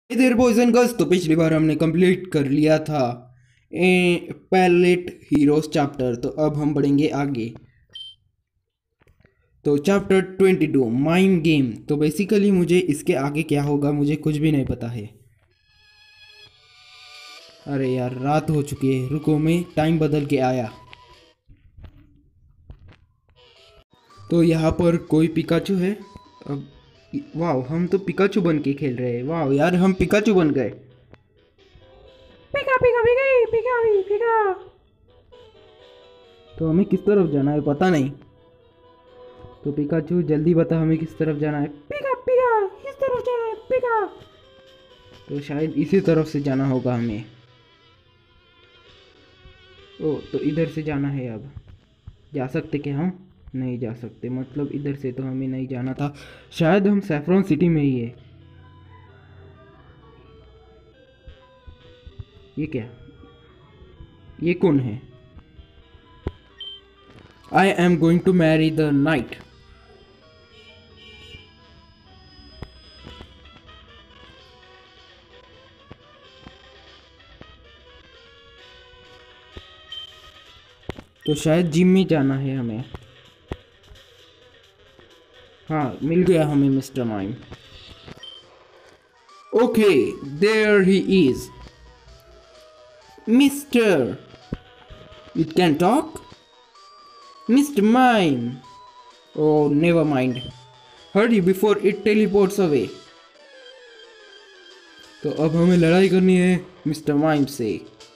इधर boys and girls, तो पिछली बार हमने कंप्लीट कर लिया था पैलेट हीरोज चैप्टर। तो अब हम बढ़ेंगे आगे। तो चैप्टर 22 माइम गेम। तो बेसिकली मुझे इसके आगे क्या होगा मुझे कुछ भी नहीं पता है। अरे यार रात हो चुकी है, रुको मैं टाइम बदल के आया। तो यहाँ पर कोई पिकाचू है। अब वाह, हम तो पिकाचू बन के खेल रहे हैं। वाह यार, हम पिकाचू बन गए। पिका पिका पिका पिका पिका। तो हमें किस तरफ जाना है पता नहीं। तो पिकाचू जल्दी बता हमें किस तरफ जाना है। पिका पिका, इस तरफ जाना है पिका। तो शायद इसी तरफ से जाना होगा हमें। ओ तो इधर से जाना है। अब जा सकते क्या हम? नहीं जा सकते, मतलब इधर से तो हमें नहीं जाना था। शायद हम सैफरॉन सिटी में ही है। ये क्या? ये कौन है? I am going to marry the night. तो शायद जिम में जाना है हमें। हाँ मिल गया हमें mister Mime. Okay, there he is. Mister, it can talk. Mister Mime. Oh, never mind. Hurry before it teleports away. तो अब हमें लड़ाई करनी है मिस्टर माइम से।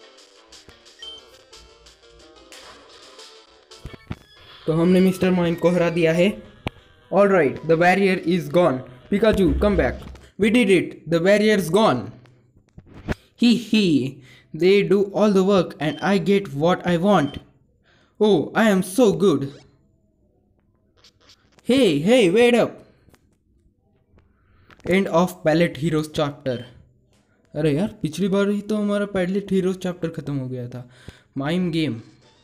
तो हमने मिस्टर माइम को हरा दिया है। All right, the barrier is gone. Pikachu, come back. We did it. The barrier's gone. Hee hee. They do all the work and I get what I want. Oh, I am so good. Hey, hey, wait up. End of Palette Heroes chapter. अरे यार पिछली बार ही तो हमारा Padlet heroes chapter खत्म हो गया था। Mime game,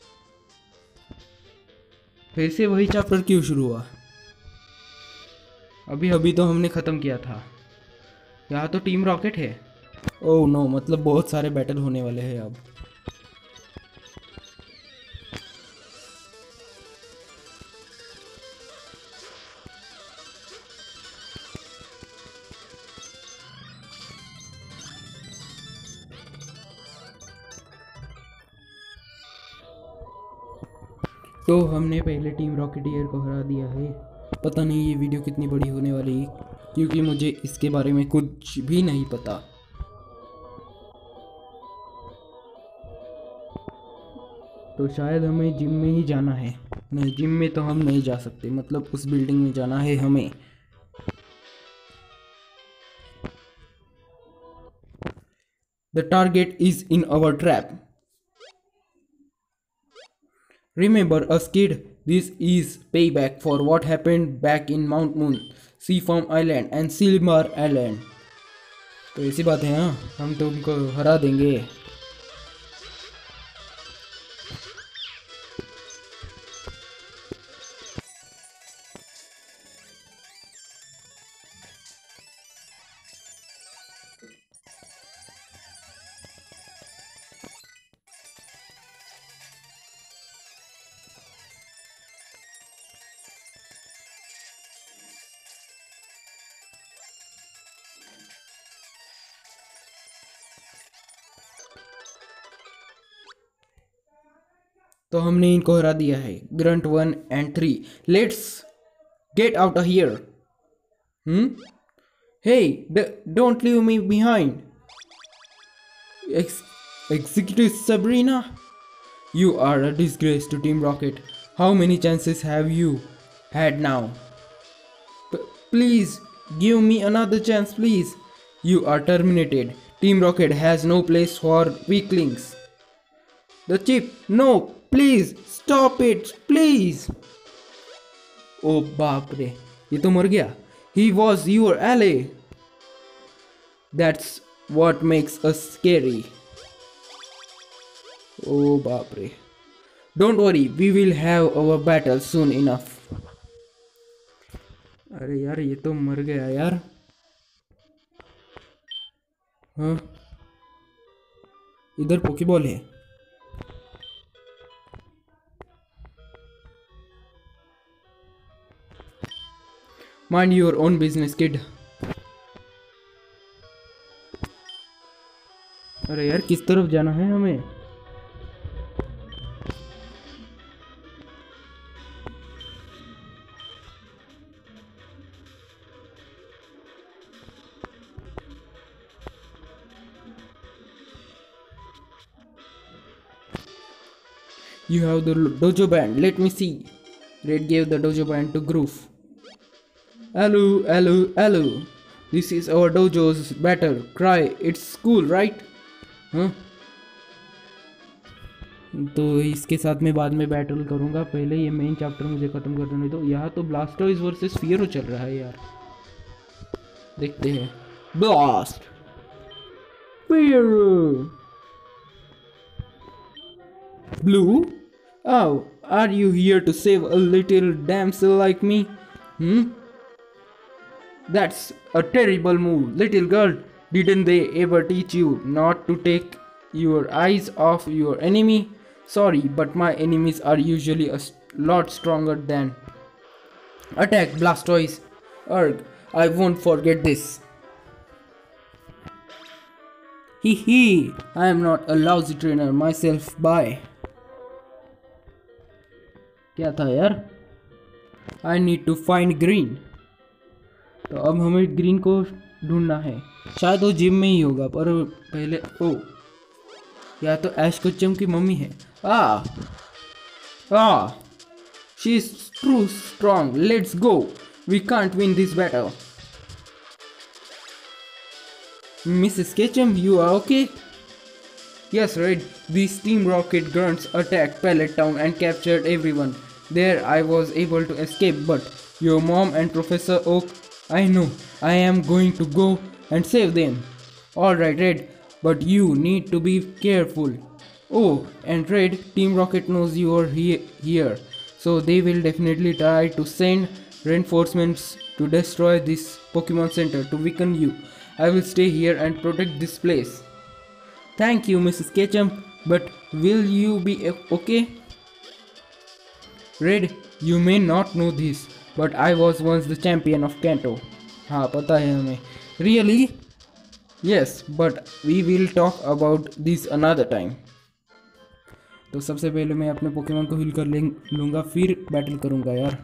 फिर से वही चैप्टर क्यों शुरू हुआ? अभी अभी तो हमने ख़त्म किया था। यहाँ तो टीम रॉकेट है। ओह नो, मतलब बहुत सारे बैटल होने वाले हैं अब। तो हमने पहले टीम रॉकेटियर को हरा दिया है। पता नहीं ये वीडियो कितनी बड़ी होने वाली है, क्योंकि मुझे इसके बारे में कुछ भी नहीं पता। तो शायद हमें जिम में ही जाना है। नहीं, जिम में तो हम नहीं जा सकते, मतलब उस बिल्डिंग में जाना है हमें। The target is in our trap. Remember us, kid. This is payback for what happened back in Mount Moon, Seafoam Island and Silmar Island. तो ऐसी बात है, हाँ हम तो उनको हरा देंगे। तो हमने इनको हरा दिया है। Grunt 1 and 3, let's get out of here. Hey, don't leave me behind. Executive Sabrina, you are a disgrace to Team Rocket. How many chances have you had now? Please give me another chance, please. You are terminated. Team Rocket has no place for weaklings. The chip, no, please stop it, please. ओ बाप रे, ये तो मर गया। He was your ally. That's what makes us scary. ओ बाप रे। Don't worry, we will have our battle soon enough. अरे यार ये तो मर गया यार। हाँ, इधर पोकेबॉल है। Mind your own business kid. अरे यार, किस तरफ जाना है हमें? You have the dojo band. Let me see. Red gave the dojo band to Groove. Hello, hello, hello. This is our dojo's battle cry. It's cool, right? हाँ, तो इसके साथ मैं बाद में बैटल करूंगा, पहले ये मेन चैप्टर मुझे खत्म कर देने दो। यहाँ तो ब्लास्टोइज वर्सेस फियरो चल रहा है यार, देखते हैं। ब्लास्ट फियरो Blue? Oh, are you here to save a little damsel like me? Hmm? That's a terrible move, little girl. Didn't they ever teach you not to take your eyes off your enemy? Sorry, but my enemies are usually a lot stronger than. Attack, Blastoise! Urgh, I won't forget this. Hee hee, I am not a lousy trainer myself, bye. क्या था यार? I need to find green. तो अब हमें green को ढूंढना है, शायद वो जिम में ही होगा, पर पहले ओ, या तो ऐश कच्चम की मम्मी है। आ आ she is true strong, let's go, we can't win this battle. Mrs Ketchum, you are okay? Yes, Red. These Team Rocket grunts attacked Pallet Town and captured everyone. There I was able to escape, but your mom and Professor Oak, I know. I am going to go and save them. Alright, Red, but you need to be careful. Oh, and Red, Team Rocket knows you are here, so they will definitely try to send reinforcements to destroy this Pokemon Center to weaken you. I will stay here and protect this place. Thank you, Mrs. Ketchum, but will you be okay? Red, you may not know this, but I was once the champion of Kanto. हाँ, पता है हमें. Really? Yes, but we will talk about this another time. तो सबसे पहले मैं अपने Pokemon को हील कर लूँगा, फिर बैटल करूँगा यार.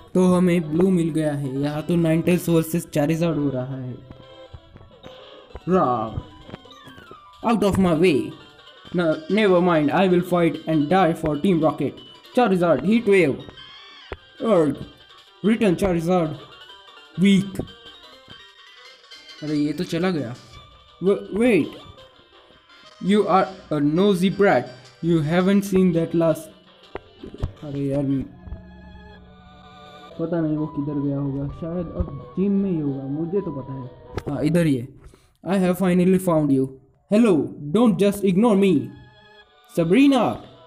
तो हमें ब्लू मिल गया है। यहाँ तो नाइनटेल्स वर्सेस चारिज़ार्ड हो रहा है। रॉग, out of my way. Never mind, I will fight and die for Team Rocket. Charizard heat wave. Argh, return Charizard. Weak. अरे ये तो चला गया। Wait, you are a nosy brat, you haven't seen that last. अरे यार पता नहीं वो किधर गया होगा, शायद अब जिम में ही होगा, मुझे तो पता है। हाँ इधर ही है। I have finally found you. Hello, don't just ignore me. Sabrina,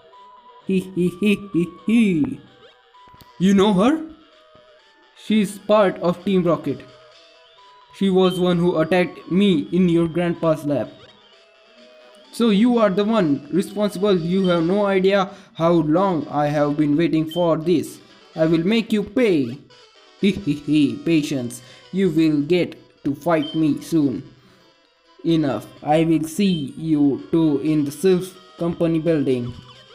hi. You know her? She's part of Team Rocket. She was one who attacked me in your grandpa's lab. So you are the one responsible. You have no idea how long I have been waiting for this. I will make you pay. Patience. You will get to fight me soon. Enough. I will see you two in the Sylph Company building.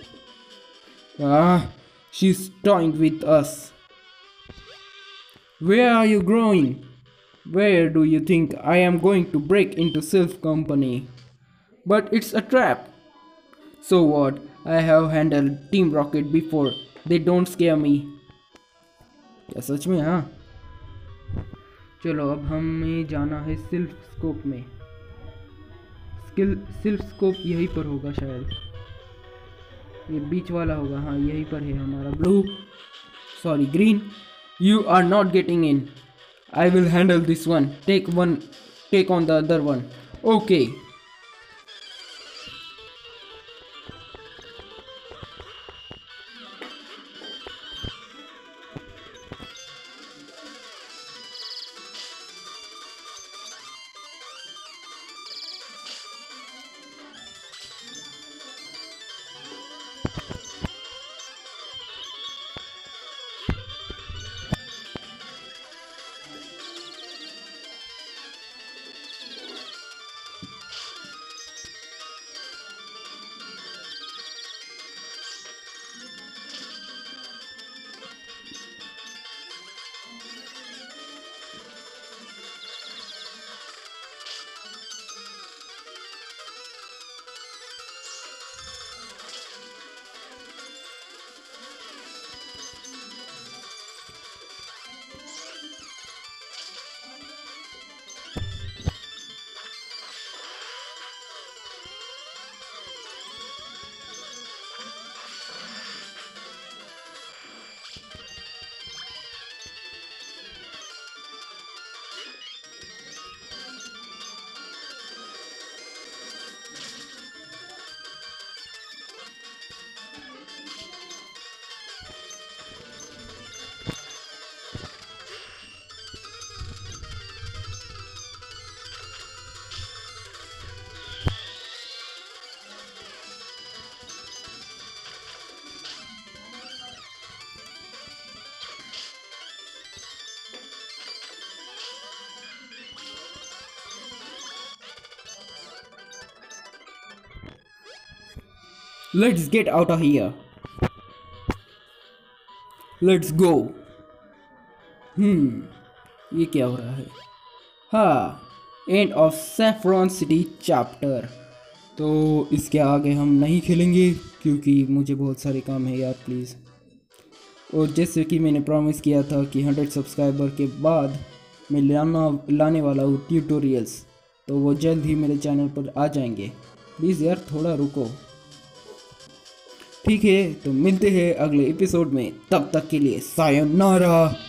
She's toying with us. Where are you going? Where do you think I am going to break into Sylph Company? But it's a trap. So what? I have handled Team Rocket before. They don't scare me. क्या सच में? हाँ चलो अब हमें जाना है सिल्फ scope में। सिल्फ scope यहीं पर होगा शायद, ये बीच वाला होगा। हाँ यहीं पर है हमारा blue, sorry green. You are not getting in. I will handle this one. Take on the other one. Okay. Let's get out of here. Let's go. ये क्या हो रहा है? हाँ, end of Saffron City chapter. तो इसके आगे हम नहीं खेलेंगे क्योंकि मुझे बहुत सारे काम है यार प्लीज़। और जैसे कि मैंने प्रॉमिस किया था कि 100 सब्सक्राइबर के बाद मैं लाने वाला हूँ ट्यूटोरियल्स, तो वो जल्द ही मेरे चैनल पर आ जाएंगे। प्लीज़ यार थोड़ा रुको। ठीक है, तो मिलते हैं अगले एपिसोड में, तब तक के लिए सायोनारा।